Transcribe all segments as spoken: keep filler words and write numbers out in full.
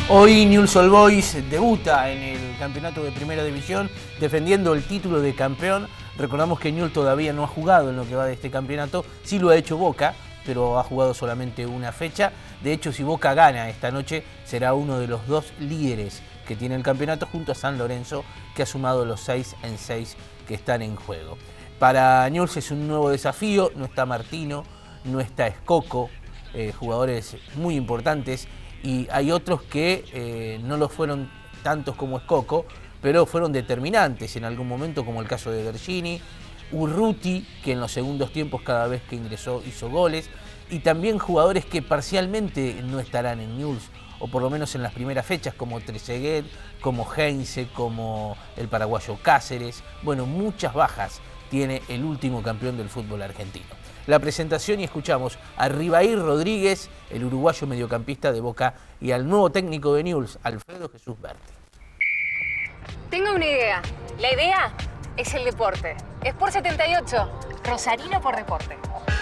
Hoy Newell's Old Boys debuta en el campeonato de Primera División defendiendo el título de campeón. Recordamos que Newell's todavía no ha jugado en lo que va de este campeonato, sí lo ha hecho Boca, pero ha jugado solamente una fecha. De hecho, si Boca gana esta noche, será uno de los dos líderes que tiene el campeonato junto a San Lorenzo, que ha sumado los seis en seis que están en juego. Para Newell's es un nuevo desafío, no está Martino, no está Escoco, eh, jugadores muy importantes, y hay otros que eh, no lo fueron tantos como Escoco, pero fueron determinantes en algún momento, como el caso de Bergini, Urruti, que en los segundos tiempos cada vez que ingresó hizo goles, y también jugadores que parcialmente no estarán en Newell's, o por lo menos en las primeras fechas, como Trezeguet, como Heinze, como el paraguayo Cáceres. Bueno, muchas bajas tiene el último campeón del fútbol argentino. La presentación, y escuchamos a Ribair Rodríguez, el uruguayo mediocampista de Boca, y al nuevo técnico de Newell's, Alfredo Jesús Berti. Tengo una idea. La idea es el deporte. Sport setenta y ocho, Rosarino por deporte.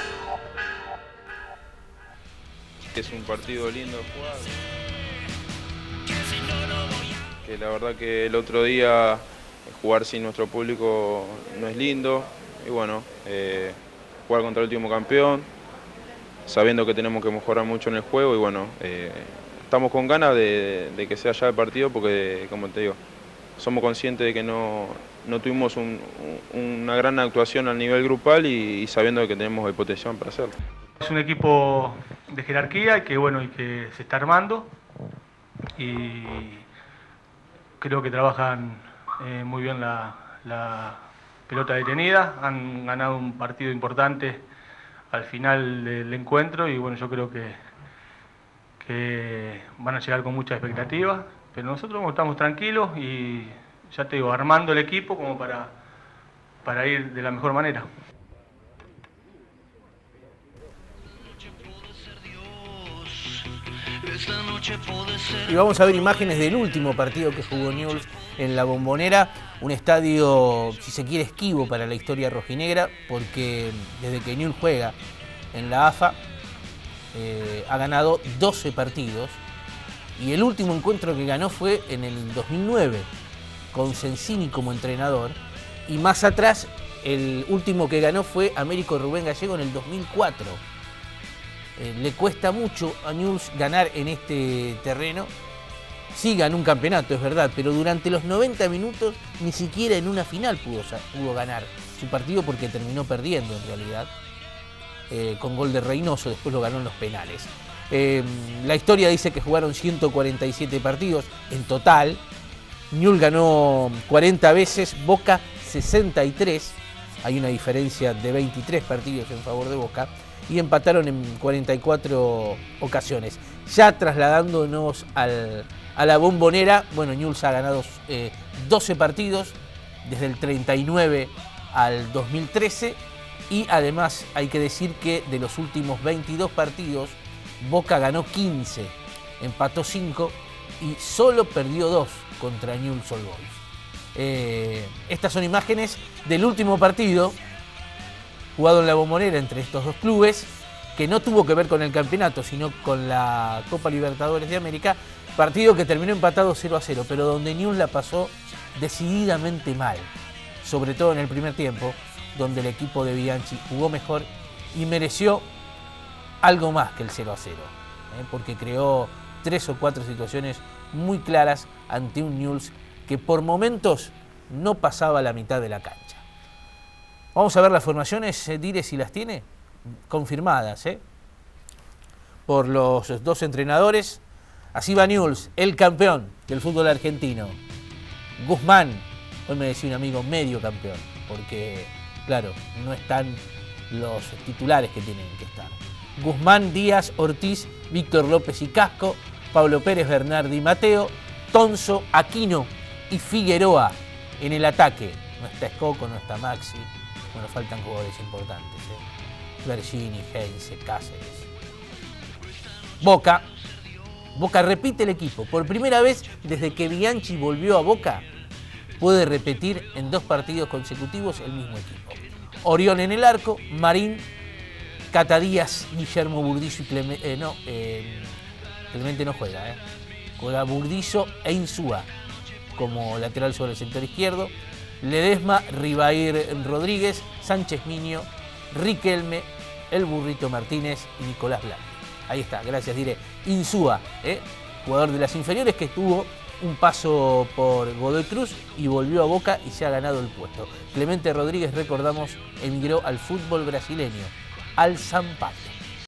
Es un partido lindo de jugar. Que la verdad que el otro día jugar sin nuestro público no es lindo. Y bueno, eh, jugar contra el último campeón, sabiendo que tenemos que mejorar mucho en el juego. Y bueno, eh, estamos con ganas de, de que sea ya el partido porque, como te digo, somos conscientes de que no, no tuvimos un, una gran actuación a nivel grupal y, y sabiendo que tenemos el potencial para hacerlo. Es un equipo de jerarquía y que, bueno, y que se está armando, y creo que trabajan eh, muy bien la, la pelota detenida. Han ganado un partido importante al final del encuentro y bueno, yo creo que, que van a llegar con mucha expectativa, pero nosotros estamos tranquilos y ya te digo, armando el equipo como para, para ir de la mejor manera. Y vamos a ver imágenes del último partido que jugó Newell's en la Bombonera, un estadio, si se quiere, esquivo para la historia rojinegra, porque desde que Newell's juega en la A F A eh, ha ganado doce partidos, y el último encuentro que ganó fue en el dos mil nueve, con Sensini como entrenador, y más atrás el último que ganó fue Américo Rubén Gallego en el dos mil cuatro. Eh, le cuesta mucho a Newell's ganar en este terreno. Sí ganó un campeonato, es verdad, pero durante los noventa minutos ni siquiera en una final pudo, pudo ganar su partido, porque terminó perdiendo en realidad, eh, con gol de Reynoso. Después lo ganó en los penales. Eh, la historia dice que jugaron ciento cuarenta y siete partidos en total. Newell's ganó cuarenta veces, Boca sesenta y tres. Hay una diferencia de veintitrés partidos en favor de Boca. Y empataron en cuarenta y cuatro ocasiones. Ya trasladándonos al, a la Bombonera, bueno, Newell's ha ganado eh, doce partidos desde el treinta y nueve al dos mil trece, y además hay que decir que de los últimos veintidós partidos, Boca ganó quince, empató cinco y solo perdió dos contra Newell's Old Boys. Eh, estas son imágenes del último partido jugado en la Bombonera entre estos dos clubes, que no tuvo que ver con el campeonato, sino con la Copa Libertadores de América, partido que terminó empatado cero a cero, pero donde Newell's la pasó decididamente mal, sobre todo en el primer tiempo, donde el equipo de Bianchi jugó mejor y mereció algo más que el cero a cero, ¿eh? porque creó tres o cuatro situaciones muy claras ante un Newell's que por momentos no pasaba la mitad de la cancha. Vamos a ver las formaciones, eh, Dire, si las tiene, confirmadas ¿eh? por los dos entrenadores. Así va Newell's, el campeón del fútbol argentino. Guzmán, hoy me decía un amigo, medio campeón, porque, claro, no están los titulares que tienen que estar. Guzmán, Díaz, Ortiz, Víctor López y Casco, Pablo Pérez, Bernardi, Mateo, Tonso, Aquino y Figueroa en el ataque. No está Escoco, no está Maxi. Bueno, faltan jugadores importantes, ¿eh? Bergini, Heinze, Cáceres. Boca. Boca repite el equipo. Por primera vez desde que Bianchi volvió a Boca, puede repetir en dos partidos consecutivos el mismo equipo. Orión en el arco, Marín, Cata Díaz, Guillermo Burdizo y Clemente. Eh, no, eh, Clemente no juega, ¿eh? Juega Burdizo e Insúa como lateral sobre el sector izquierdo. Ledesma, Ribair Rodríguez, Sánchez Miño, Riquelme, el Burrito Martínez y Nicolás Blanco. Ahí está, gracias, diré. Insúa, ¿eh? jugador de las inferiores que tuvo un paso por Godoy Cruz y volvió a Boca y se ha ganado el puesto. Clemente Rodríguez, recordamos, emigró al fútbol brasileño, al Sampaio.